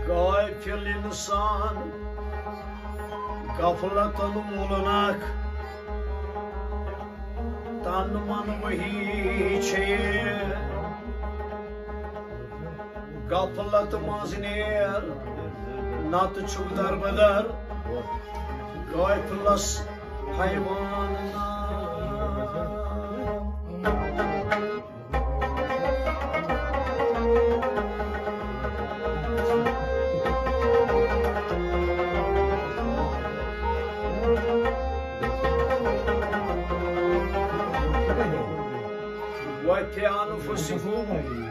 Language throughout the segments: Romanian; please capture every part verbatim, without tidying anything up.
Gafil insan gafletin olunak tanıman hiç gaflet maziner nat çok darbeler gayflas hayvanına وفي أنفسكم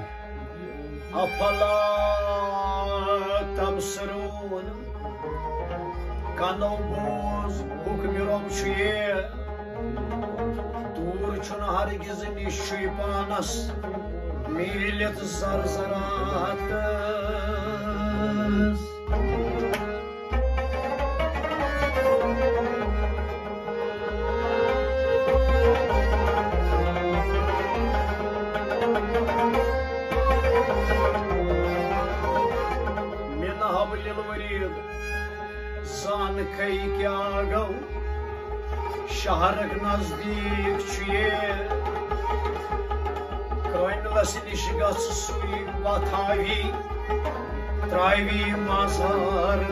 أفلا تبصرون كانوا بوز حكم رمشية دور چون هرگز نشوی پانس میلت زرزرات सान कई क्या गौ शहर नजदीक छुए कोइनलस निश गस सुई बाथावी त्रावी मजार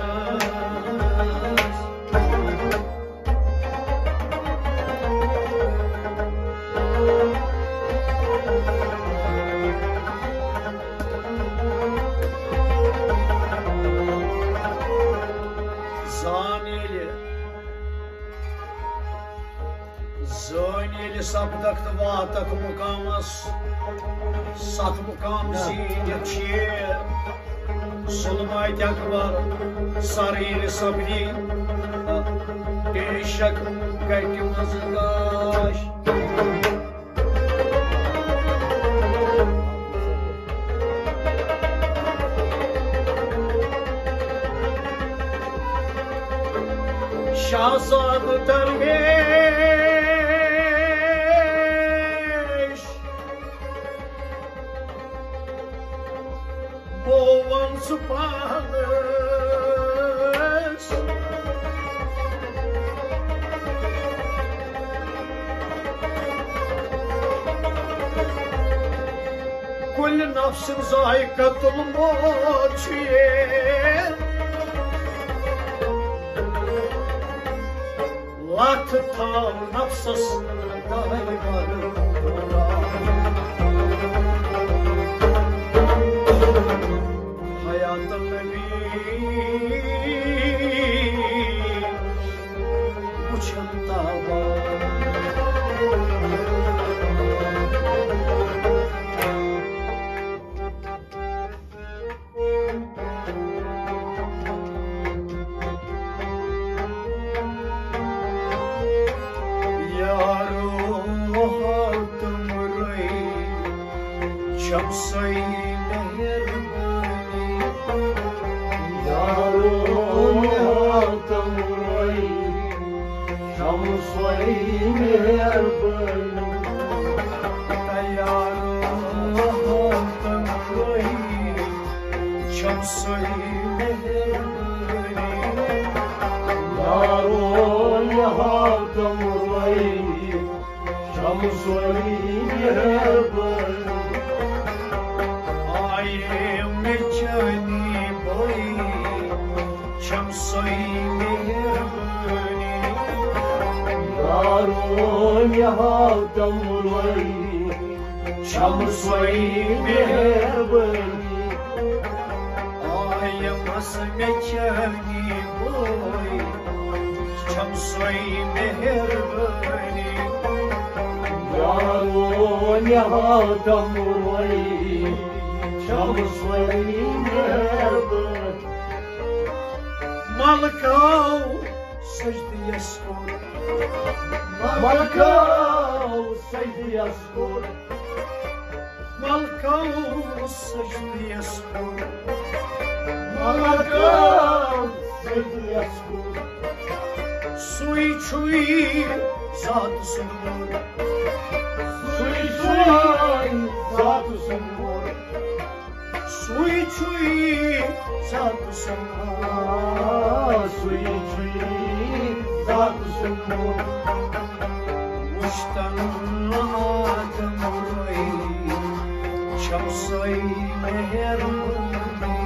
Zöneli sapdak vatak mukamas sat mukam zinetçiye solmaytak var sarıyla sabri değişik kaykımız gaş Şahzade derviş Boğan süpanız Kul nafsin zayikatul moçiye لا تطال نفسس دائما حياة النبي وشنطة Şamsay meherbani Yarun yatam ray Şamsay meherbani Yarun yatam ray Şamsay meherbani Yarun yatam ray Şamsay meherbani Mechani boy, Şamsay meherbani Yarun yahatam vay, Şamsay meherbani Aymas mechani boy, Şamsay meherbani Yarun yahatam vay Şamsay meherbani Malkao secde yeskor Malkao secde yeskor Malkao secde yeskor Malkao secde yeskor Sui chui zat sunmur Sui chui zat sunmur Sui çuy zat sunma, suyu çuyu zat sunma. Muştan adım oy, çamsoy meherbani.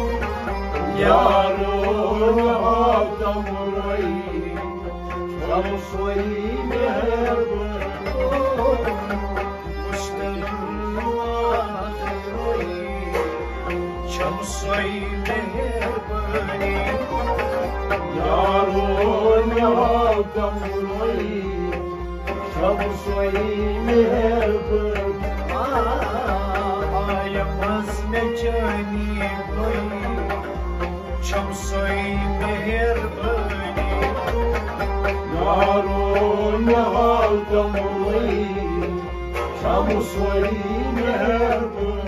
Yarın adım oy, çamsoy meherbani. Muştan adım oy, çamsoy meherbani. Yarın adım oy, çamsoy meherbani. Ayamaz mecani boy, çamsoy meherbani. Yarın adım oy, çamsoy meherbani.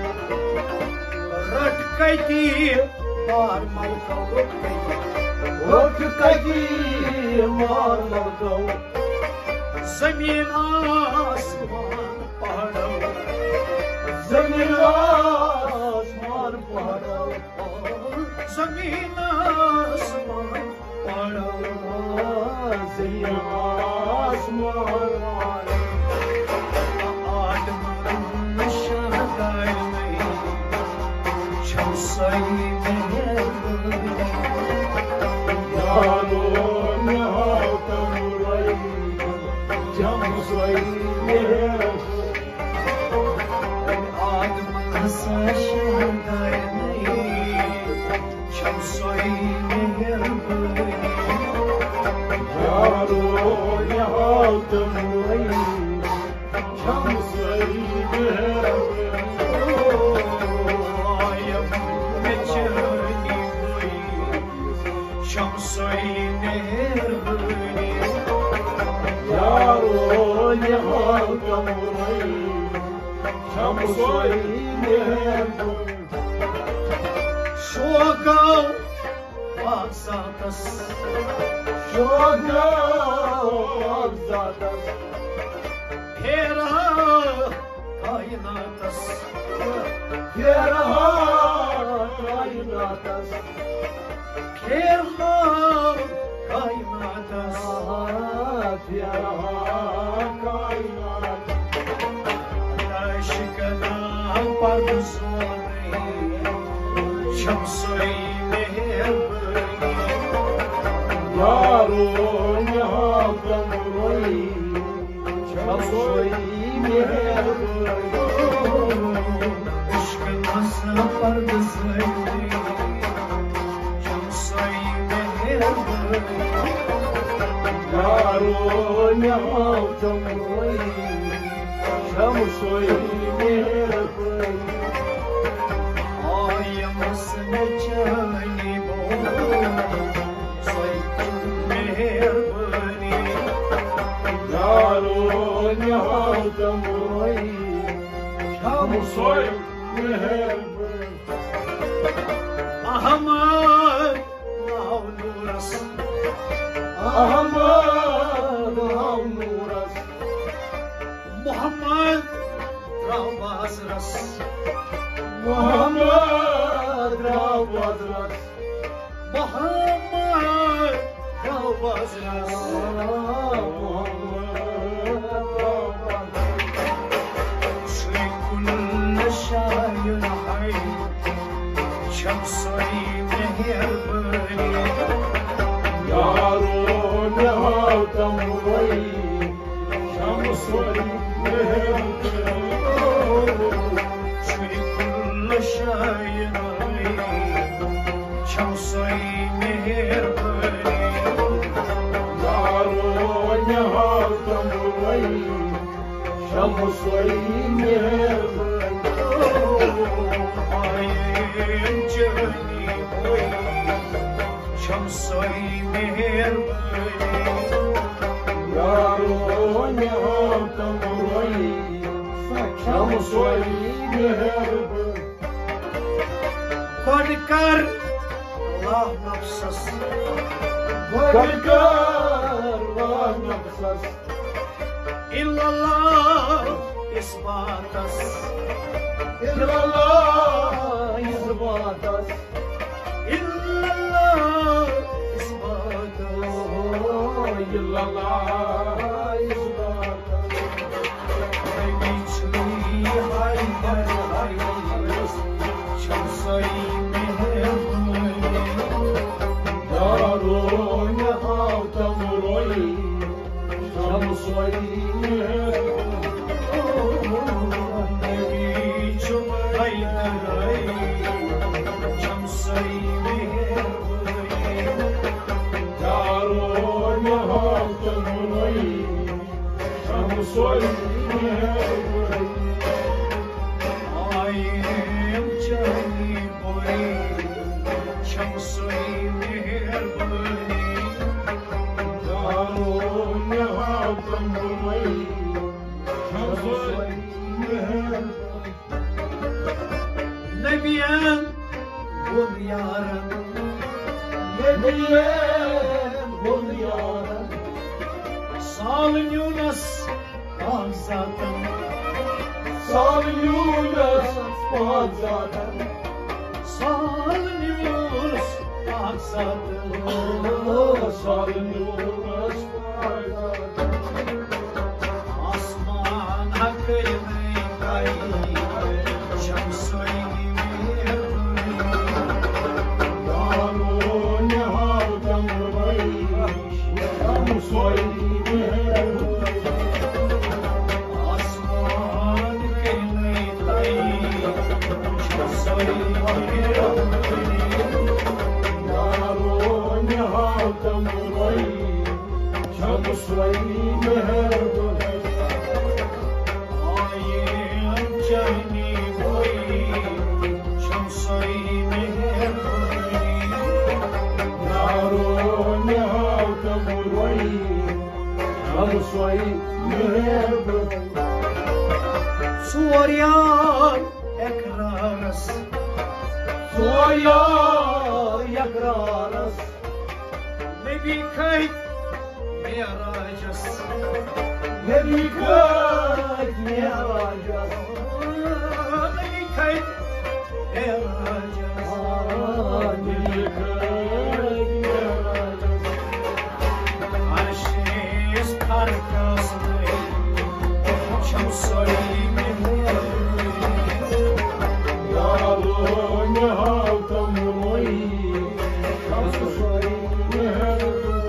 Ratkaydi parmal kavukaydi, Ratkaydi parmal kavuk. Zamin asman pahadav, Zamin asman pahadav, zamin asman pahadav, zamin asman pahadav. Adamın şahadayı, çamsoy meherbani. Yarın adım oy, çamsoy meherbani. Adamın şahadayı, çamsoy meherbani. Yarın adım oy, çamsoy meherbani. Çamsoy meherbani. Yarın adım oy, çamsoy meherbani. Şogav aksatas, Şogav aksatas, hera kaynatas, Ferha kaynatas, hera kaynatas. Ferha kaynatas. Aşkına parduzori, çamsoy meherbani. Yarın adım oy, çamsoy meherbani. Aşkına parduzori, çamsoy meherbani. Yarın adım oy, çamsoy meherbani. Ayamız mecani boy, soy meherbani. Yarın adım oy, çamsoy meherbani. Ahmet mağluras, Ahmet Avnuras, Muhammed Ravazras, Muhammed Ravazras, Muhammed Ravazras. Muhammed Ravazras. Şuy kulle şayın hay, çamsoy meherbani. Yarın adım oy, çamsoy meherbani. Şuy kulle şayın hay, çamsoy meherbani. Yarın adım oy, çamsoy meherbani. Ayın cani boy, çamsoy meherbani. Yarın adım oy, çamsoy meherbani. Kodkar Allah nafsas, Kodkar Allah nafsas, illallah isbatas, illallah شمسي مهرباني دارون هاتم روی شمسوی نبي چون حیدرای شمسي مهرباني دارون هاتم روی شمسوی آیم جانی بوی شمسي مهرباني دارون هاتم روی شمسوی نبيان قل يا رب Nebiyen bul yarım Sağ Yunus bak zaten Sal Yunus bak zaten Sağ Yunus bak zaten Sal Yunus bak zaten Asman hakkıyla kaydı Şamsay Darun haldam rayş Şamsoy Asman hakkıyla kaydı Şamsay Darun haldam rayş Şamsoy meherbun Ayım cani boy Şamsay mehrbani Darun haldam rayş Şamsoy meherbun Suvaryan ekraras Soya yakraras Nebi kayıt Meyaracas Ne dikkat ne arayacağız Nebi kayıt Meyaracas Ne dikkat ne arayacağız Arşiz karkasını Şamsay mehrbani Darun haltam roy Şamsoy meherbun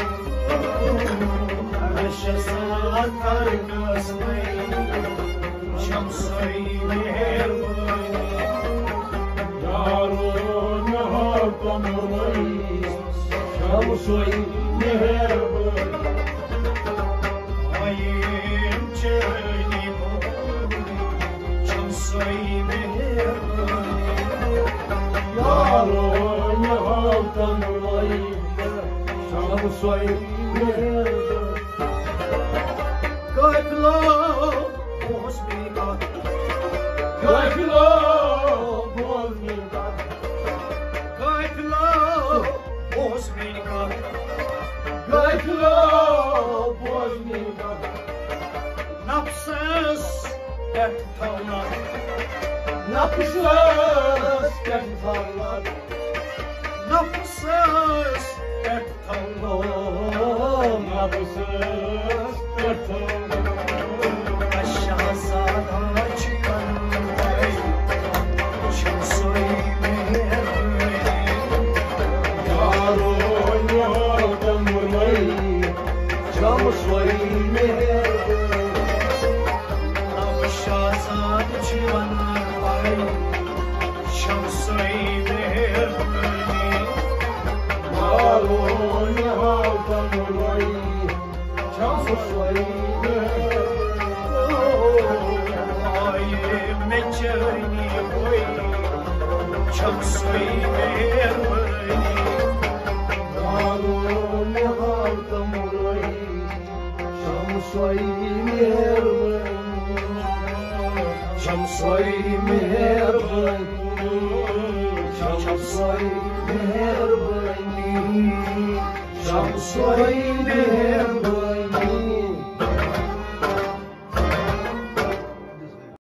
Arşasat karkasını Şamsay mehrbani Darun haltam roy Şamsoy meherbun Ayım cani boy Şamsay mehrbani Darun haltam roy Şamsoy meherbun Kayıpla Osmika Kayıkla bozmika Kayıpla Osmika Kayıkla bozmika Napsız Ertavlar Napsız kentarlar Napsız Ertavlar Napsız kentarlar Aşağı sağda çıkan Ay Şamsay mehrbani Darun haltam roy Şamsoy meherbun Aşağı sağda çıkan Ay Şamsay mehrbani Darun haltam roy Şamsoy meherbun Ayım mecani boy Şamsay mehrbani Darun haltam roy Şamsoy meherbun Şamsoy meherbun Şamsoy meherbun Şamsoy meherbun